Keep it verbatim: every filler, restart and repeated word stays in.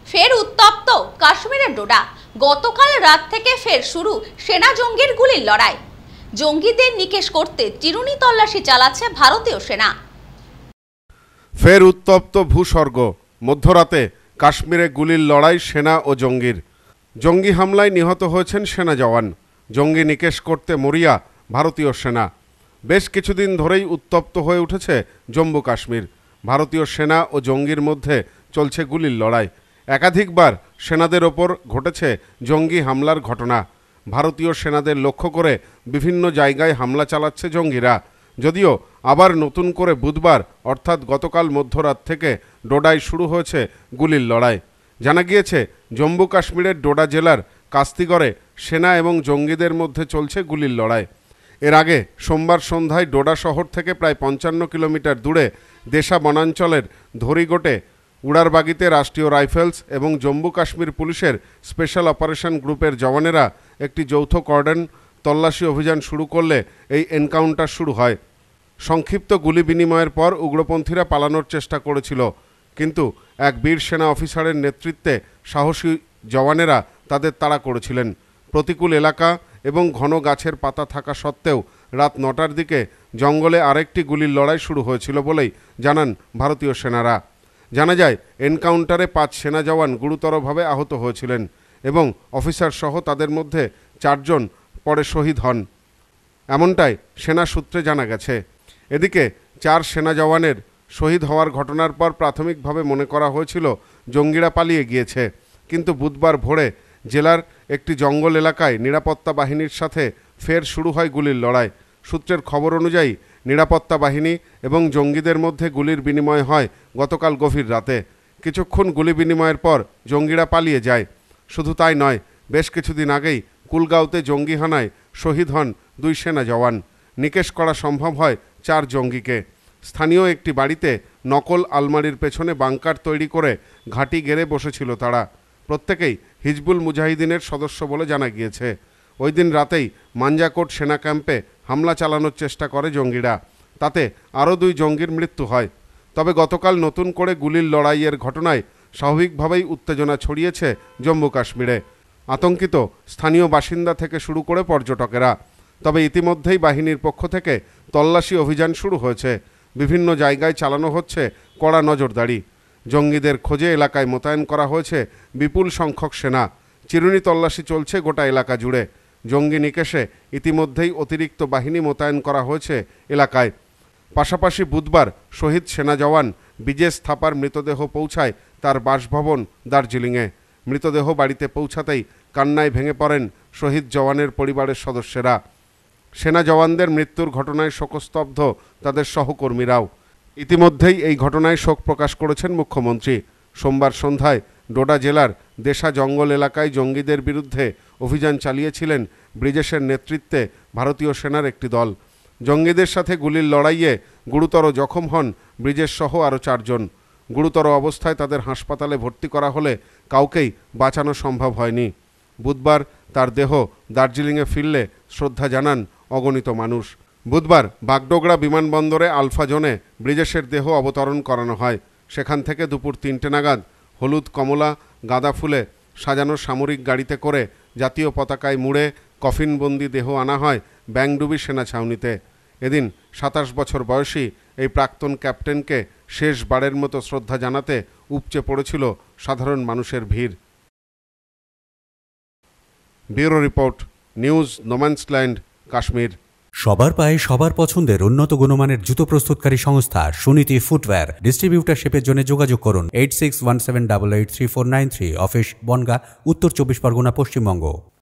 ফের উত্তপ্ত কাশ্মীরের ডোডা। গতকাল রাত থেকে ফের শুরু সেনা জঙ্গির গুলির লড়াই। জঙ্গিদের নিকেশ করতে চিরুনি তল্লাশি চালাচ্ছে ভারতীয় সেনা। ফের উত্তপ্ত ভূস্বর্গ। মধ্যরাতে কাশ্মীরে গুলির লড়াই সেনা ও জঙ্গির। জঙ্গি হামলায় নিহত হয়েছেন সেনা জওয়ান। জঙ্গি নিকেশ করতে মরিয়া ভারতীয় সেনা। বেশ কিছুদিন ধরেই উত্তপ্ত হয়ে উঠেছে জম্মু কাশ্মীর। ভারতীয় সেনা ও জঙ্গির মধ্যে চলছে গুলির লড়াই। একাধিকবার সেনাদের ওপর ঘটেছে জঙ্গি হামলার ঘটনা। ভারতীয় সেনাদের লক্ষ্য করে বিভিন্ন জায়গায় হামলা চালাচ্ছে জঙ্গিরা। যদিও আবার নতুন করে বুধবার অর্থাৎ গতকাল মধ্যরাত থেকে ডোডায় শুরু হয়েছে গুলির লড়াই। জানা গিয়েছে জম্মু কাশ্মীরের ডোডা জেলার কাস্তিগড়ে সেনা এবং জঙ্গিদের মধ্যে চলছে গুলির লড়াই। এর আগে সোমবার সন্ধ্যায় ডোডা শহর থেকে প্রায় পঞ্চান্ন কিলোমিটার দূরে দেশা বনাঞ্চলের ধরিগোটে উড়ারবাগিতে রাষ্ট্রীয় রাইফেলস এবং জম্মু কাশ্মীর পুলিশের স্পেশাল অপারেশন গ্রুপের জওয়ানেরা একটি যৌথ কর্ডন তল্লাশি অভিযান শুরু করলে এই এনকাউন্টার শুরু হয়। সংক্ষিপ্ত গুলি বিনিময়ের পর উগ্রপন্থীরা পালানোর চেষ্টা করেছিল, কিন্তু এক বীর সেনা অফিসারের নেতৃত্বে সাহসী জওয়ানেরা তাদের তাড়া করেছিলেন। প্রতিকূল এলাকা এবং ঘন গাছের পাতা থাকা সত্ত্বেও রাত নটার দিকে জঙ্গলে আরেকটি গুলির লড়াই শুরু হয়েছিল বলেই জানান ভারতীয় সেনারা। জানা যায় এনকাউন্টারে পাঁচ সেনা জওয়ান গুরুতরভাবে আহত হয়েছিলেন এবং অফিসার সহ তাদের মধ্যে চারজন পরে শহীদ হন, এমনটাই সেনা সূত্রে জানা গেছে। এদিকে চার সেনা জওয়ানের শহীদ হওয়ার ঘটনার পর প্রাথমিকভাবে মনে করা হয়েছিল জঙ্গিরা পালিয়ে গিয়েছে, কিন্তু বুধবার ভোরে জেলার একটি জঙ্গল এলাকায় নিরাপত্তা বাহিনীর সাথে ফের শুরু হয় গুলির লড়াই। সূত্রের খবর অনুযায়ী নিরাপত্তা বাহিনী এবং জঙ্গিদের মধ্যে গুলির বিনিময় হয় গতকাল গভীর রাতে। কিছুক্ষণ গুলি বিনিময়ের পর জঙ্গিরা পালিয়ে যায়। শুধু তাই নয়, বেশ কিছুদিন আগেই কুলগাঁওতে জঙ্গি হানায় শহীদ হন দুই সেনা জওয়ান। নিকেশ করা সম্ভব হয় চার জঙ্গিকে। স্থানীয় একটি বাড়িতে নকল আলমারির পেছনে বাংকার তৈরি করে ঘাঁটি গেড়ে বসেছিল তারা। প্রত্যেকেই হিজবুল মুজাহিদিনের সদস্য বলে জানা গিয়েছে। ওই দিন রাতেই মাঞ্জাকোট সেনা ক্যাম্পে হামলা চালানোর চেষ্টা করে জঙ্গিরা। তাতে আরও দুই জঙ্গির মৃত্যু হয়। তবে গতকাল নতুন করে গুলির লড়াইয়ের ঘটনায় স্বাভাবিকভাবেই উত্তেজনা ছড়িয়েছে জম্মু কাশ্মীরে। আতঙ্কিত স্থানীয় বাসিন্দা থেকে শুরু করে পর্যটকেরা। তবে ইতিমধ্যেই বাহিনীর পক্ষ থেকে তল্লাশি অভিযান শুরু হয়েছে। বিভিন্ন জায়গায় চালানো হচ্ছে কড়া নজরদারি। জঙ্গিদের খোঁজে এলাকায় মোতায়েন করা হয়েছে বিপুল সংখ্যক সেনা। চিরুনি তল্লাশি চলছে গোটা এলাকা জুড়ে। জঙ্গি নিকেশে ইতিমধ্যেই অতিরিক্ত বাহিনী মোতায়েন করা হয়েছে এলাকায়। পাশাপাশি বুধবার শহীদ সেনা জওয়ান বিজেশ থাপার মৃতদেহ পৌঁছায় তার বাসভবন দার্জিলিংয়ে। মৃতদেহ বাড়িতে পৌঁছাতেই কান্নায় ভেঙে পড়েন শহীদ জওয়ানের পরিবারের সদস্যরা। সেনা জওয়ানদের মৃত্যুর ঘটনায় শোকস্তব্ধ তাদের সহকর্মীরাও। ইতিমধ্যেই এই ঘটনায় শোক প্রকাশ করেছেন মুখ্যমন্ত্রী। সোমবার সন্ধ্যায় ডোডা জেলার দেশা জঙ্গল এলাকায় জঙ্গিদের বিরুদ্ধে অভিযান চালিয়েছিলেন ব্রিজেশের নেতৃত্বে ভারতীয় সেনার একটি দল। জঙ্গিদের সাথে গুলির লড়াইয়ে গুরুতর জখম হন ব্রিজেশ সহ আরও চারজন। গুরুতর অবস্থায় তাদের হাসপাতালে ভর্তি করা হলে কাউকেই বাঁচানো সম্ভব হয়নি। বুধবার তার দেহ দার্জিলিংয়ে ফিরলে শ্রদ্ধা জানান অগণিত মানুষ। বুধবার বাগডোগরা বিমানবন্দরে আলফা জোনে ব্রিজেশের দেহ অবতরণ করানো হয়। সেখান থেকে দুপুর তিনটে নাগাদ হলুদ কমলা গাঁদা ফুলে সাজানো সামরিক গাড়িতে করে জাতীয় পতাকায় মুড়ে কফিনবন্দি দেহ আনা হয় ব্যাংডুবি সেনা ছাউনিতে। এদিন সাতাশ বছর বয়সী এই প্রাক্তন ক্যাপ্টেনকে শেষবারের মতো শ্রদ্ধা জানাতে উপচে পড়েছিল সাধারণ মানুষের ভিড়। Bureau report, news no man's land, Kashmir. সবার পায়ে সবার পছন্দের উন্নত গুণমানের জুতো প্রস্তুতকারী সংস্থা সুনীতি ফুটওয়্যার। ডিস্ট্রিবিউটারশিপের জন্য যোগাযোগ করুন eight six one seven double eight three four nine three. Office Bongaon, Uttar Chabbish Pargana, Paschimbanga.